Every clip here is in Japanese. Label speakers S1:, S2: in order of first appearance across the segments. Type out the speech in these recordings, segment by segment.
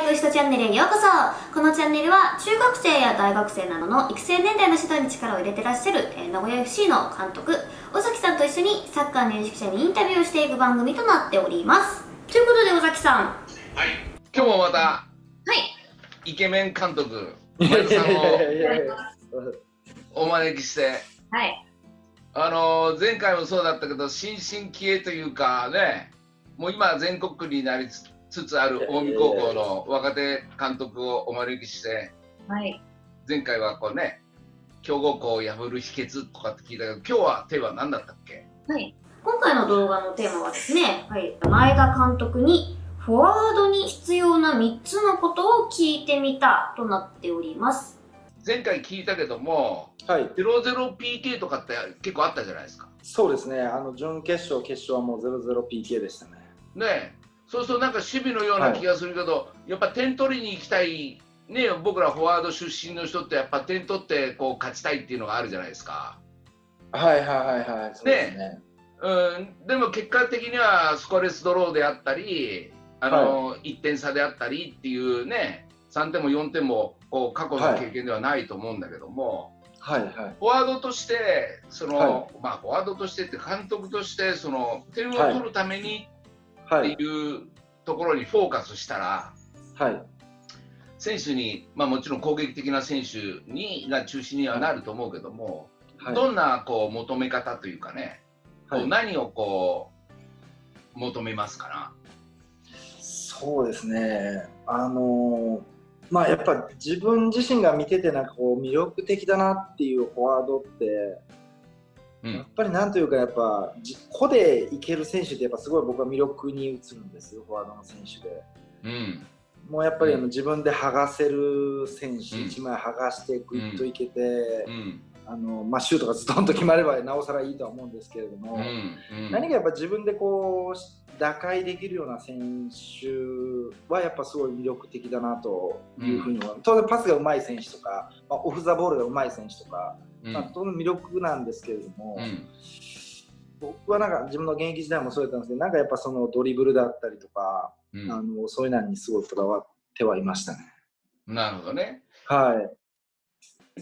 S1: よしとチャンネルへようこそ。このチャンネルは中学生や大学生などの育成年代の指導に力を入れてらっしゃる名古屋 FC の監督尾崎さんと一緒にサッカーの有識者にインタビューをしていく番組となっております。ということで尾崎さん、
S2: はい、今日もまた、
S1: はい、
S2: イケメン監督前田さんをお招きして、
S1: はい、
S2: 前回もそうだったけど新進気鋭というかね、もう今全国区になりつつある近江高校の若手監督をお招きして、
S1: はい、
S2: 前回はこうね、強豪校を破る秘訣とかって聞いたけど、今日はテーマは何だったっけ？
S1: はい、今回の動画のテーマはですね、はい、前田監督にフォワードに必要な3つのことを聞いてみたとなっております。
S2: 前回聞いたけども、はい、00PK とかって結構あったじゃないですか。
S3: そうですね、準決勝、決勝はもう 00PK でしたね。
S2: ねえ、そうするとなんか守備のような気がするけど、はい、やっぱ点取りに行きたい、ね、僕らフォワード出身の人ってやっぱ点取ってこう勝ちたいっていうのがあるじゃないですか。
S3: はいはいはいはい、そうですね。
S2: でも結果的にはスコアレスドローであったり、はい、1点差であったりっていうね、3点も4点もこう過去の経験ではないと思うんだけども、はいはい、フォワードとしてフォワードとしてって監督として点を取るためにっていうところにフォーカスしたら、はい、選手に、もちろん攻撃的な選手が中心にはなると思うけども、はい、どんなこう求め方というかね、はい、何をこう求めますかな？
S3: そうですね、やっぱ自分自身が見ててなんかこう魅力的だなっていうフォワードって、やっぱりなんというかやっぱ個でいける選手ってやっぱすごい僕は魅力に映るんですよ、フォワードの選手で。もうやっぱり自分で剥がせる選手、1枚剥がしてグッといけて、シュートがズドンと決まればなおさらいいとは思うんですけれども、何かやっぱ自分でこう打開できるような選手はやっぱすごい魅力的だなというふうに思う。当然パスが上手い選手とか、オフ・ザ・ボールが上手い選手とか、当然魅力なんですけれども、僕はなんか自分の現役時代もそうだったんですけど、なんかやっぱそのドリブルだったりとか、そういうのにすごいこだわってはいましたね。
S2: なるほどね。
S3: はい。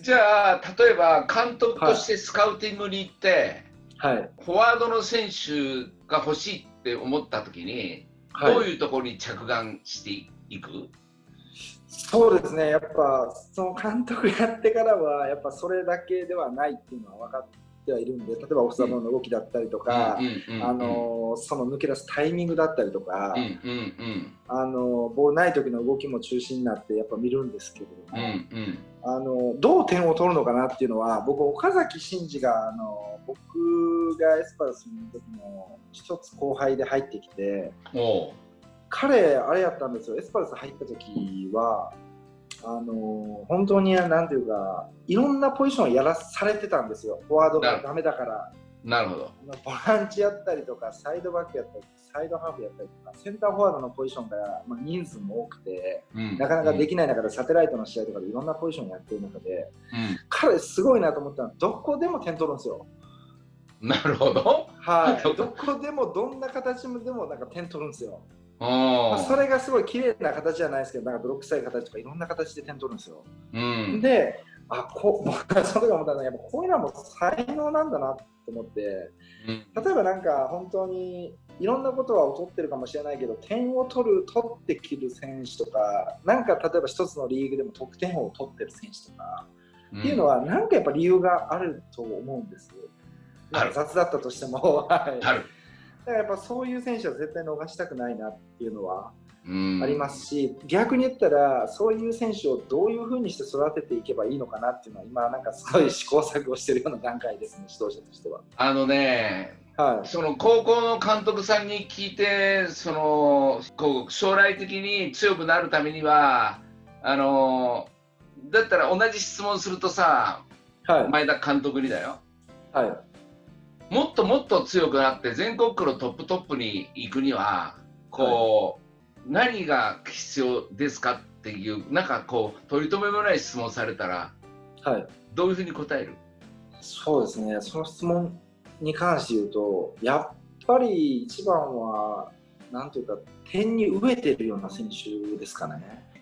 S2: じゃあ例えば監督としてスカウティングに行って、はい、フォワードの選手が欲しいって思った時に、はい、どういうところに着眼していく？
S3: そうですね、やっぱその監督やってからはやっぱそれだけではないっていうのは分かってはいるんで、例えばオフサイドの動きだったりとか、その抜け出すタイミングだったりとか、ボールない時の動きも中心になってやっぱ見るんですけれども、どう点を取るのかなっていうのは、僕岡崎慎司が僕がエスパルスの時の一つ後輩で入ってきて、彼あれやったんですよ。エスパルス入った時は本当になんていうかいろんなポジションをやらされてたんですよ。フォワードがダメだから。
S2: なるほど。
S3: ボランチやったりとかサイドバックやったりサイドハーフやったりとかセンターフォワードのポジションが、人数も多くて、なかなかできない中でサテライトの試合とかでいろんなポジションやってる中で、彼すごいなと思ったのはどこでも点取るんですよ。
S2: なるほど。
S3: はい。どこでもどんな形でもなんか点取るんですよ。それがすごい綺麗な形じゃないですけど、なんか泥臭い形とかいろんな形で点取るんですよ。で、それが思ったのはやっぱこういうのはもう才能なんだなと思って、例えばなんか本当にいろんなことは劣ってるかもしれないけど、点を取ってきる選手とか、なんか例えば一つのリーグでも得点を取ってる選手とか、っていうのはなんかやっぱ理由があると思うんです。雑だったとしても。だからやっぱそういう選手は絶対逃したくないなっていうのはありますし、逆に言ったらそういう選手をどういうふうにして育てていけばいいのかなっていうのは今なんかすごい試行錯誤してるような段階ですね、指導者としては。
S2: その高校の監督さんに聞いて、将来的に強くなるためにはだったら同じ質問するとさ、前田監督にだよ、もっともっと強くなって全国区のトップに行くには何が必要ですかっていう、なんかこう取り留めもない質問されたら、どういうふうに答える？
S3: そうですね、その質問に関して言うと、やっぱり一番はなんというか点に飢えてるような選手ですかね。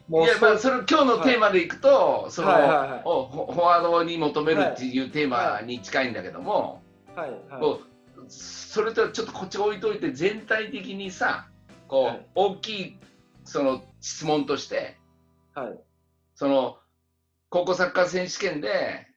S3: もう
S2: いや、まあ、それ今日のテーマでいくと、その、
S3: はいはいはい
S2: フォワードに求めるっていうテーマに近いんだけども、
S3: はいはい
S2: こうそれとちょっとこっち置いといて、全体的にさ、こう、
S3: はい、
S2: 大きいその質問として、
S3: はい
S2: その高校サッカー選手権で、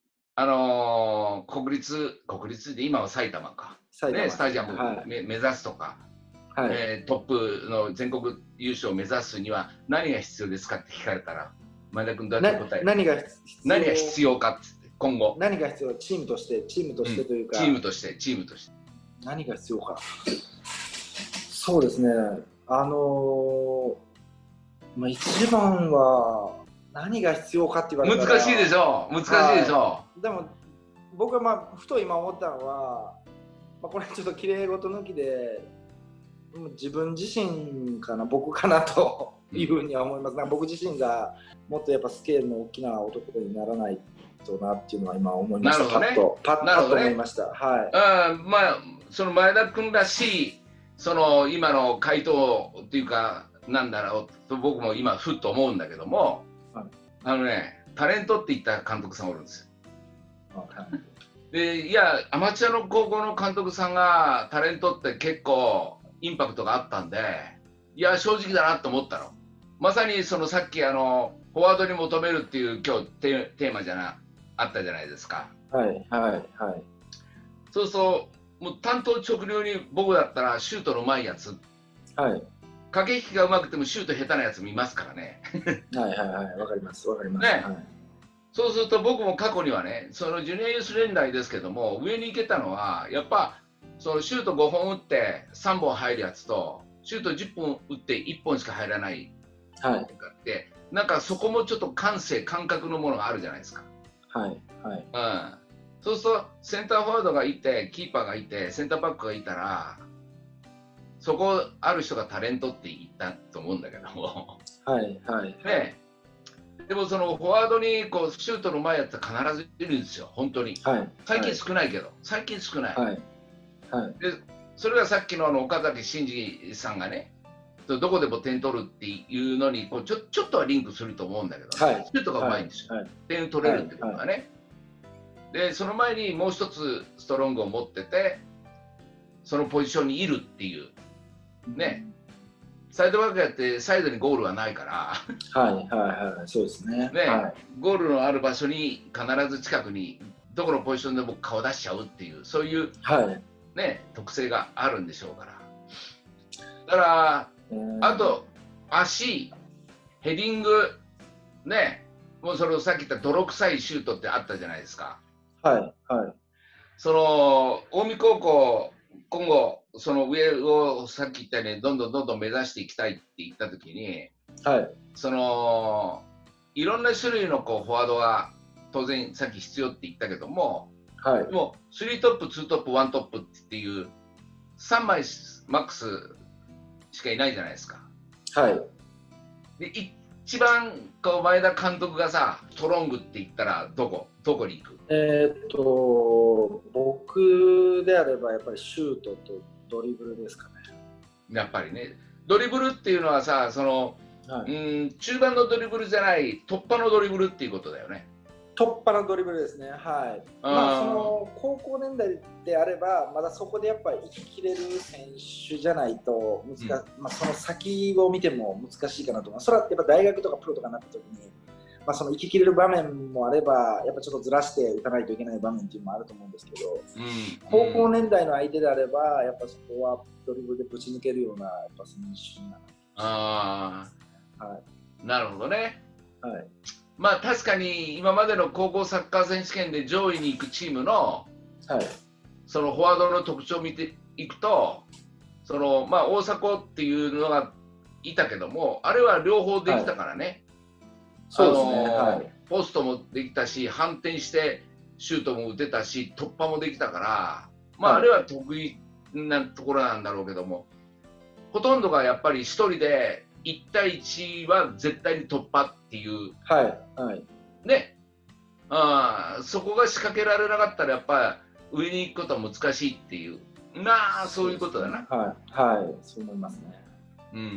S2: 国立で今は埼玉か、ね、スタジアムを
S3: はい
S2: 目指すとか、
S3: はい、
S2: トップの全国優勝を目指すには何が必要ですかって聞かれたら、前田君どうやって答える？
S3: 何が
S2: 必要かってって今後。
S3: 何が必要？チームとしてというか、
S2: チームとして。
S3: 何が必要か。そうですね。まあ、一番は何が必要かって言われたら
S2: 難しいでしょ。
S3: はい、でも僕はまあふと今思ったのは、まあ、これちょっときれい事抜きで自分自身かな、僕かなというふうには思います。なんか僕自身がもっとやっぱスケールの大きな男にならないとなっていうのは今思いました。パッと思いました。はい。
S2: まあその前田君らしいその今の回答っていうかなんだろうと僕も今ふっと思うんだけども、はい、タレントって言った監督さんおるんですよ。でいやアマチュアの高校の監督さんがタレントって結構インパクトがあったんで、いや正直だなと思ったの。まさにそのさっきフォワードに求めるっていう今日テーマあったじゃないですか。
S3: はいはいはい。
S2: そうそうもう単刀直入に僕だったらシュートのうまいやつ、
S3: はい、
S2: 駆け引きがうまくてもシュート下手なやつ見ますからね。
S3: はいはいはい、わかりますわかります。
S2: ね、
S3: はい、
S2: そうすると僕も過去にはね、そのジュニアユース年代ですけども上に行けたのはやっぱそのシュート5本打って3本入るやつとシュート10本打って1本しか入らないとかって、なんかそこもちょっと感覚のものがあるじゃないですか。
S3: はいはい。
S2: うん、そうするとセンターフォワードがいてキーパーがいてセンターバックがいたらそこある人がタレントって言ったと思うんだけども、
S3: はいはい
S2: ね、でもそのフォワードにこうシュートのうまいやつは必ずいるんですよ本当に、
S3: はい、
S2: 最近少ないけど、最近少ない、
S3: はいはい、
S2: でそれがさっきの岡崎慎司さんがねどこでも点取るっていうのにこうちょっとはリンクすると思うんだけど、
S3: はい、
S2: シュートがうまいんですよ、
S3: はい、
S2: 点取れるってことがね、でその前にもう一つストロングを持っててそのポジションにいるっていうね、サイドバックやってサイドにゴールはないから
S3: はいはいはい、そうですね。
S2: ね、
S3: はい、
S2: ゴールのある場所に必ず近くにどこのポジションでも顔出しちゃうっていうそういう、
S3: はい
S2: ね、特性があるんでしょうから。だからあと足、ヘディングね、もうそれをさっき言った泥臭いシュートってあったじゃないですか。
S3: はいはい。
S2: その近江高校今後その上をさっき言ったようにどんどん目指していきたいって言った時に、
S3: はい、
S2: そのいろんな種類のこうフォワードが当然さっき必要って言ったけども、
S3: はい、
S2: でも3トップ2トップ1トップっていう3枚マックスしかいないじゃないですか。
S3: はい。
S2: で一番こう前田監督がさストロングって言ったらどこに行く？
S3: 僕であればやっぱりシュートとドリブルですかね。
S2: やっぱりね、ドリブルっていうのはさその、はい、中盤のドリブルじゃない突破のドリブルっていうことだよね。
S3: 突破のドリブルですね。はい。まあその高校年代であればまだそこでやっぱり生ききれる選手じゃないとまあその先を見ても難しいかなと思います。それはやっぱ大学とかプロとかになった時に、まあその生ききれる場面もあればやっぱちょっとずらして打たないといけない場面っていうのもあると思うんですけど、高校年代の相手であればやっぱそこはドリブルでぶち抜けるようなやっぱ選手になる。
S2: はい。なるほどね。
S3: はい。
S2: まあ確かに今までの高校サッカー選手権で上位に行くチームの、はい、そのフォワードの特徴を見ていくとその、まあ、大迫っていうのがいたけどもあれは両方できたからね、はい、
S3: そうですね、はい、
S2: ポストもできたし反転してシュートも打てたし突破もできたから、まあ、あれは得意なところなんだろうけどもほとんどがやっぱり1人で1対1は絶対に突破っていう、
S3: はいはい、
S2: ね、そこが仕掛けられなかったらやっぱり上に行くことは難しいっていうそういうことだな。
S3: はい、はい、そう思いますね。
S2: うん、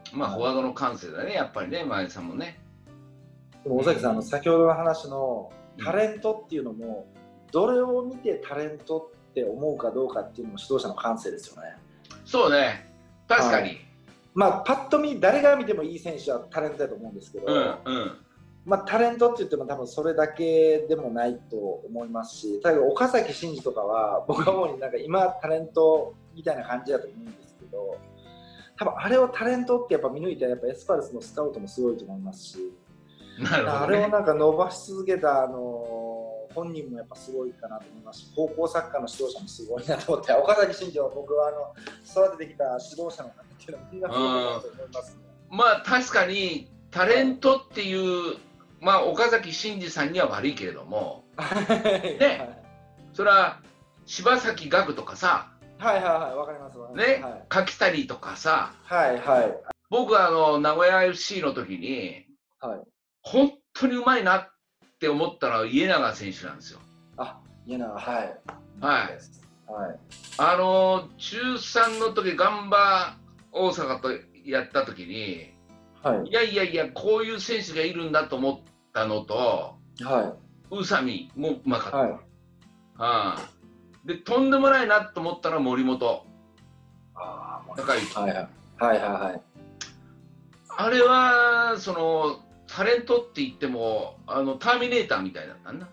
S2: まあフォワードの感性だね、やっぱりね、前田さんもね。
S3: でも尾崎さん、先ほどの話のタレントっていうのも、どれを見てタレントって思うかどうかっていうのも指導者の感性ですよね。
S2: そうね、確かに。
S3: はい、まあパッと見誰が見てもいい選手はタレントだと思うんですけど、まあ、タレントって言っても多分それだけでもないと思いますし、例えば岡崎慎司とかは僕は思うになんか今タレントみたいな感じだと思うんですけど、多分あれをタレントってやっぱ見抜いたらやっぱエスパルスのスカウトもすごいと思いますし、
S2: なるほどね、
S3: あれをなんか伸ばし続けた本人もやっぱすごいかなと思いますし、高校サッカーの指導者もすごいなと思って、岡崎慎司は僕は育ててきた指導者の方っていうのはみんなすごいなと思いますね。
S2: まあ確かにタレントっていう、まあ岡崎慎司さんには悪いけれどもね、それは柴崎岳とかさ、
S3: はいはいはい、わかります
S2: ね、
S3: はい、
S2: 柿谷とかさ、
S3: はいはい、
S2: 僕は名古屋 FC の時に、はい、本当にうまいなって思ったのは家永選手なんですよ。
S3: あ、家永、はい
S2: はいはい、中3の時ガンバ大阪とやった時に、はい、いやこういう選手がいるんだと思ったのと、はい、宇佐美もうまかった、はい、でとんでもないなと思ったのは森本高之、はいはいはいはい、あれはそのタレントって言ってもターミネーターみたいだったんだ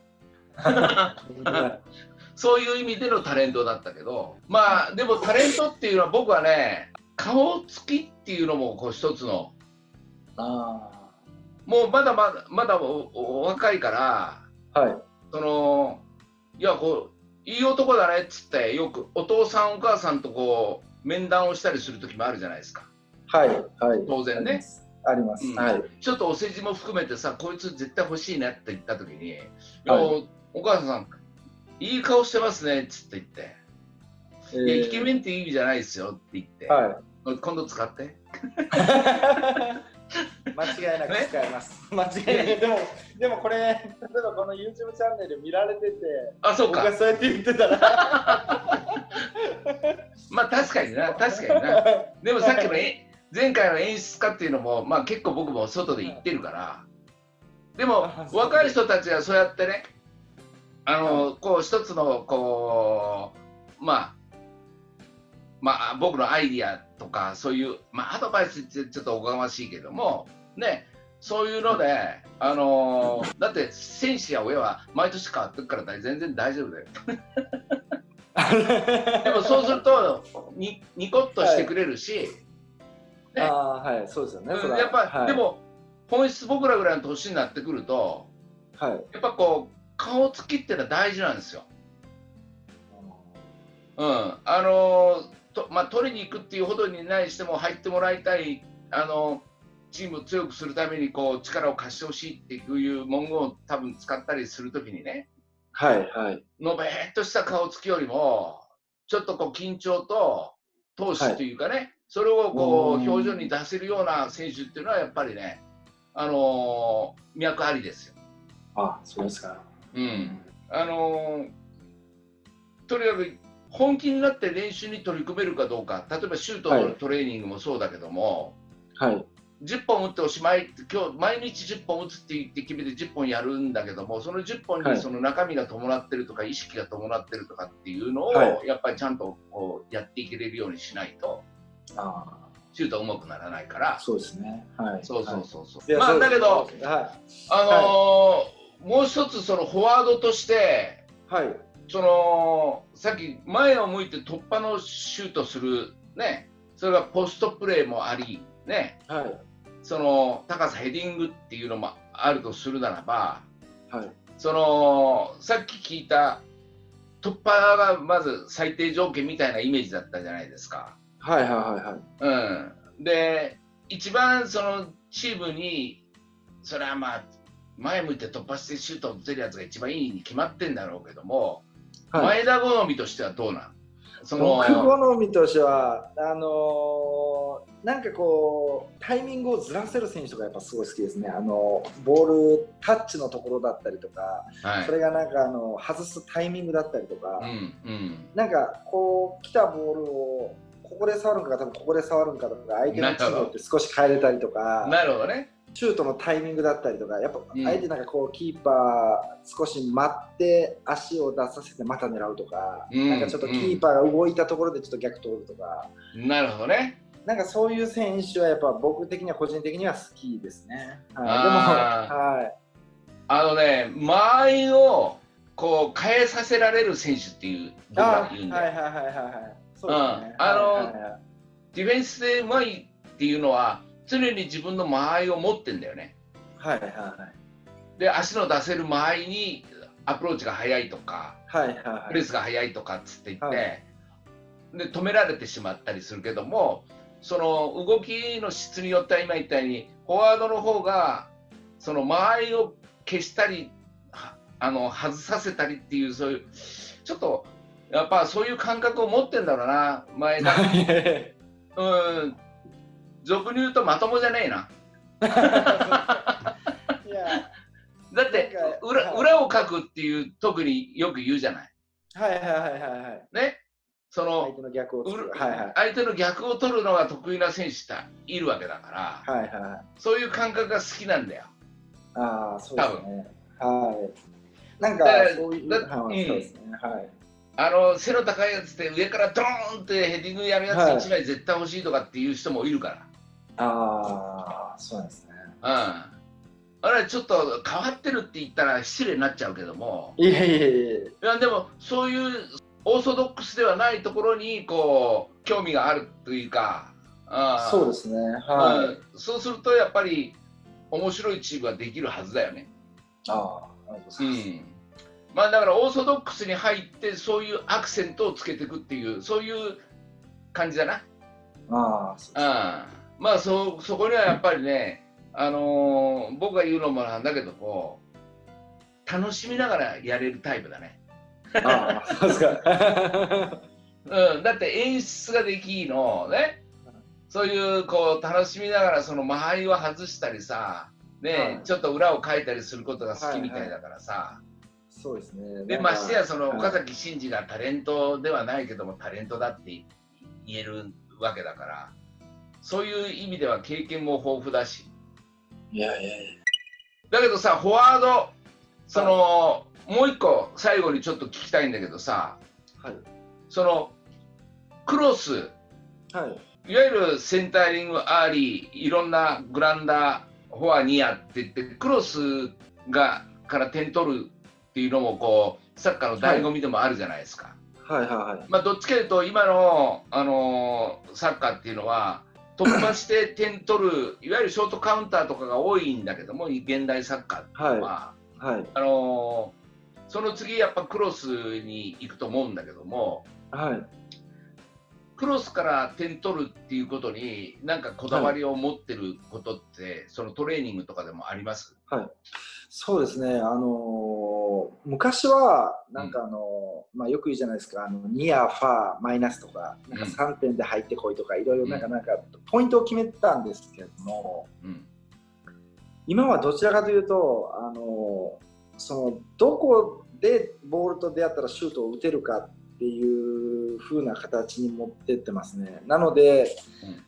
S2: そういう意味でのタレントだったけど、まあでもタレントっていうのは僕はね、顔つきっていうのもこう一つの、もうまだお若いから、はい、いやこういい男だねっつってよくお父さんお母さんとこう面談をしたりする時もあるじゃないですか。はいはい、当然ね。あります、はい、ちょっとお世辞も含めてさ、こいつ絶対欲しいねって言った時に、はい、お母さんいい顔してますねっつって言って、いやイケメンっていう意味じゃないですよって言って、はい、今度使って間違いなく使います、間違いなく。でもこれ、例えばこの YouTube チャンネル見られてて、あ、そうか、僕がそうやって言ってたらまあ確かにな、確かにな。でもさっきの前回の演出家っていうのも、まあ結構僕も外で言ってるから、でも若い人たちはそうやってね、こう一つのこうまあ僕のアイディアとかそういう、まあ、アドバイスってちょっとおこがましいけどもね、そういうのでだって選手や親は毎年変わってるから全然大丈夫だよでもそうするとニコッとしてくれるし、はい、ね、はい、そうですよね、やっぱ、はい、でも本質僕らぐらいの年になってくると、はい、やっぱこう顔つきっていうのは大事なんですよ。うん、まあ、取りに行くっていうほどにないしても入ってもらいたい、チームを強くするためにこう力を貸してほしいっていう文言を多分使ったりするときにね、はいはい、のべーっとした顔つきよりもちょっとこう緊張と闘志というかね、はい、それをこう表情に出せるような選手っていうのはやっぱりね、脈ありですよ。あ、そうですか。うん、とにかく本気になって練習に取り組めるかどうか、例えばシュートのトレーニングもそうだけども、はい、10本打っておしまい、今日毎日10本打つって言って決めて10本やるんだけども、その10本にその中身が伴ってるとか、意識が伴ってるとかっていうのを、やっぱりちゃんとこうやっていけれるようにしないと、シュートうまくならないから。そうですね。はい。そう。まあだけど、もう一つそのフォワードとして、はい、さっき前を向いて突破のシュートするね、それがポストプレーもありね、はい、その高さヘディングっていうのもあるとするならば、はい、さっき聞いた突破がまず最低条件みたいなイメージだったじゃないですか。はいはいはいはい。うん。で一番そのチームにそれはまあ前向いて突破してシュートを打てるやつが一番いいに決まってんだろうけども、はい、前田好みとしてはどうなん？僕好みとしてはなんかこうタイミングをずらせる選手がやっぱすごい好きですね。ボールタッチのところだったりとか、はい、それがなんか外すタイミングだったりとか、なんかこう来たボールを
S3: ここで触るんか多分ここで触るんかとか、相手の位置によって少し変えれたりとか、
S2: なるほどね。
S3: シュートのタイミングだったりとか、やっぱ相手なんかこうキーパー少し待って足を出させてまた狙うとか、なんかちょっとキーパーが動いたところでちょっと逆通るとか、
S2: なるほどね。
S3: なんかそういう選手はやっぱ僕的には個人的には好きですね。はい、でも、
S2: はい、間合いをこう変えさせられる選手っていう僕は言うんだよ。そうですね。ディフェンスでうまいっていうのは常に自分の間合いを持ってんだよね。で、足の出せる間合いにアプローチが速いとか、プレスが速いとかっつって言って、で止められてしまったりするけども、その動きの質によっては今言ったようにフォワードの方がその間合いを消したり外させたりっていう、そういうちょっとやっぱそういう感覚を持ってんだろうな。前だ俗に言うとまともじゃねえな。だって裏をかくっていう特によく言うじゃない。ね。その相手の逆を取るのが得意な選手っているわけだから、そういう感覚が好きなんだよ。
S3: そうですね。なんかそういう
S2: 背の高いやつで上からドーンってヘディングやるやつ1枚絶対欲しいとかっていう人もいるから。
S3: そうですね。
S2: あれちょっと変わってるって言ったら失礼になっちゃうけども、
S3: いや
S2: でもそういうオーソドックスではないところにこう興味があるというか、
S3: そうですね。
S2: そうするとやっぱり面白いチームができるはずだよね。まあだからオーソドックスに入ってそういうアクセントをつけていくっていう、そういう感じだな。まあそこにはやっぱりね、僕が言うのもなんだけども、楽しみながらやれるタイプだね。
S3: そうですか。
S2: だって演出ができのね、そういうこう楽しみながらその間合いを外したりさ、ね、ちょっと裏をかいたりすることが好きみたいだからさ。
S3: そうですね。
S2: でましてやその岡崎慎司がタレントではないけどもタレントだって言えるわけだから、そういう意味では経験も豊富だし。だけどさ、フォワードそのもう一個最後にちょっと聞きたいんだけどさ、そのクロス、いわゆるセンタリングアーリー、いろんなグランダー、フォアニアって言ってクロスから点取るっていうのもこうサッカーの醍醐味でもあるじゃないですか。まあどっちかというと今の、サッカーっていうのは突破して点取るいわゆるショートカウンターとかが多いんだけども、現代サッカーっていうのは、その次やっぱクロスに行くと思うんだけども、クロスから点取るっていうことに何かこだわりを持ってることって、そのトレーニングとかでもあります？
S3: そうですね。昔はなんかよく言うじゃないですか、ニア、ファー、マイナスとか、なんか3点で入ってこいとか、いろいろなんかポイントを決めてたんですけども、今はどちらかというとそのどこでボールと出会ったらシュートを打てるかっていう風な形に持ってってますね。なので、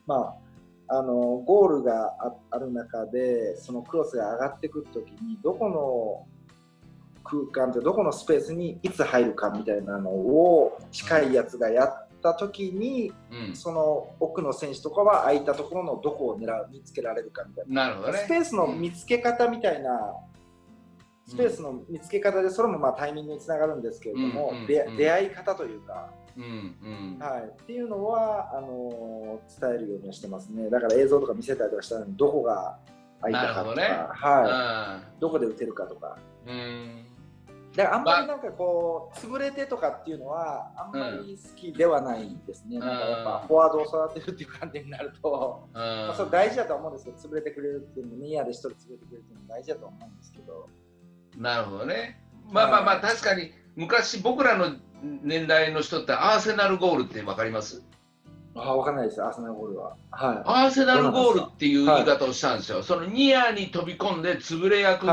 S3: ゴールがある中でそのクロスが上がってくるときにどこの空間とどこのスペースにいつ入るかみたいなのを近いやつがやったときに、その奥の選手とかは空いたところのどこを見つけられるかみたいな、スペースの見つけ方みたいな、スペースの見つけ方でそれもタイミングにつながるんですけれども、出会い方というか、っていうのは伝えるようにしてますね。だから映像とか見せたりとかしたらどこが空いたかとか、どこで打てるかとか。だからあんまりなんかこう潰れてとかっていうのはあんまり好きではないですね。なんかやっぱフォワードを育てるっていう観点になると、それ大事だと思うんですけど、潰れてくれるっていうのもニアで一人潰れてくれるっていうのも大事だと思うんですけど。
S2: なるほどね。確かに昔僕らの年代の人ってアーセナルゴールって分かります？
S3: 分かんないです、アーセナルゴールは。
S2: アーセナルゴールっていう言い方をしたんですよ。そのニアに飛び込んで潰れ役、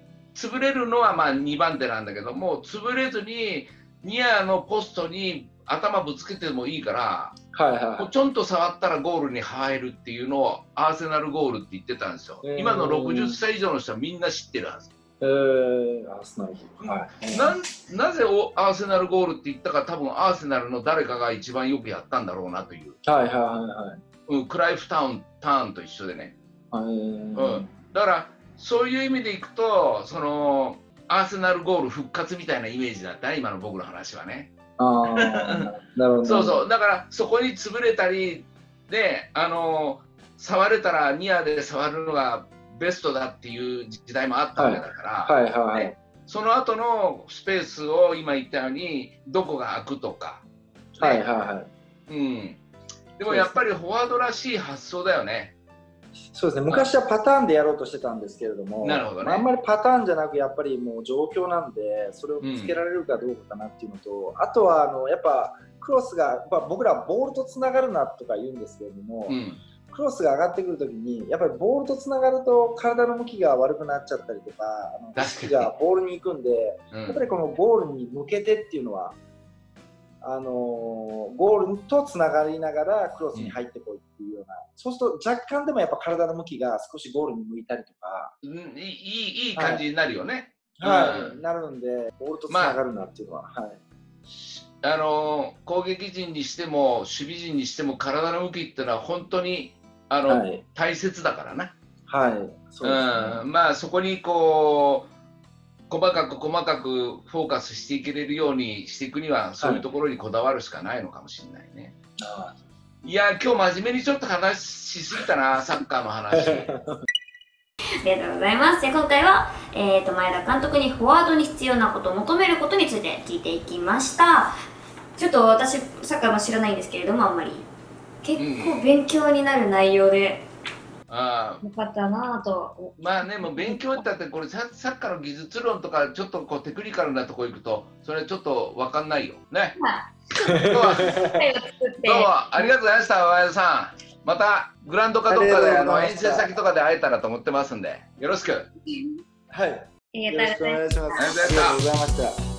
S2: 潰れるのは2番手なんだけども、潰れずにニアのポストに頭ぶつけてもいいから、
S3: はいはい。
S2: ちょんと触ったらゴールに入るっていうのをアーセナルゴールって言ってたんですよ。今の60歳以上の人はみんな知ってるはず。
S3: アーセナルゴール。はい、
S2: なぜアーセナルゴールって言ったか、多分アーセナルの誰かが一番よくやったんだろうなという。
S3: はいはいはい。
S2: クライフターンと一緒でね。だからそういう意味でいくと、そのアーセナルゴール復活みたいなイメージだったね、今の僕の話はね。
S3: なるほど。
S2: そうそう、だからそこに潰れたりで、触れたらニアで触るのがベストだっていう時代もあったわけだから、その後のスペースを今言ったようにどこが空くとか、でもやっぱりフォワードらしい発想だよね。
S3: そうですね、昔はパターンでやろうとしてたんですけれども、
S2: なるほどね、
S3: あんまりパターンじゃなく、やっぱりもう状況なんで、それを見つけられるかどうかなっていうのと、あとはやっぱクロスが、僕らはボールとつながるなとか言うんですけれども、クロスが上がってくるときに、やっぱりボールとつながると体の向きが悪くなっちゃったりとか、意識がボールに行くんで、やっぱりこのゴールに向けてっていうのは、ゴールとつながりながらクロスに入ってこいっていうような、そうすると若干でもやっぱ体の向きが少しゴールに向いたりとか、
S2: いい感じになるよね。
S3: なるんで、ボールとつながるなっていうのは。
S2: 攻撃陣にしても守備陣にしても体の向きっていうのは本当に大切だからな。まあそこにこう細かくフォーカスしていけれるようにしていくには、そういうところにこだわるしかないのかもしれないね。いや、今日真面目にちょっと話しすぎたな、サッカーの話。
S1: ありがとうございます。今回は、前田監督にフォワードに必要なことを求めることについて聞いていきました。ちょっと私サッカーも知らないんですけれども、あんまり結構勉強になる内容で、よかったなぁと。
S2: まあね、もう勉強ってあって、これサッカーの技術論とかちょっとこうテクニカルなとこ行くとそれちょっと分かんないよね。どうもありがとうございました、前田さん。またグラウンドかどっかで遠征先とかで会えたらと思ってますんで、よろしく。
S3: はい、よろしくお願いします。ありがとうございました。